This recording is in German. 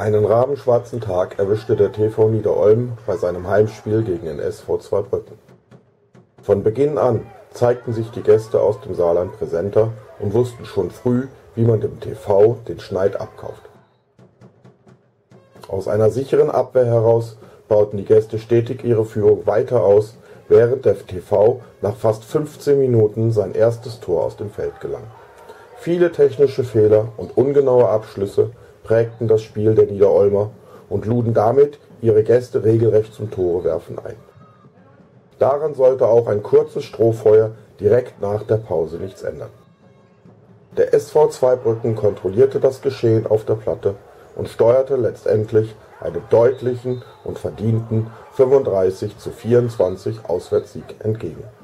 Einen rabenschwarzen Tag erwischte der TV Niederolm bei seinem Heimspiel gegen den SV Zweibrücken. Von Beginn an zeigten sich die Gäste aus dem Saarland präsenter und wussten schon früh, wie man dem TV den Schneid abkauft. Aus einer sicheren Abwehr heraus bauten die Gäste stetig ihre Führung weiter aus, während der TV nach fast 15 Minuten sein erstes Tor aus dem Feld gelang. Viele technische Fehler und ungenaue Abschlüsse prägten das Spiel der Niederolmer und luden damit ihre Gäste regelrecht zum Torewerfen ein. Daran sollte auch ein kurzes Strohfeuer direkt nach der Pause nichts ändern. Der SV Zweibrücken kontrollierte das Geschehen auf der Platte und steuerte letztendlich einem deutlichen und verdienten 35:24 Auswärtssieg entgegen.